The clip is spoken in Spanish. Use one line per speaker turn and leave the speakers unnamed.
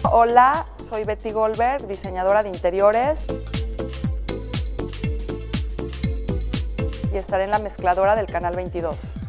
Hola, soy Betty Goldberg, diseñadora de interiores. Y estaré en La Mezcladora del Canal 22.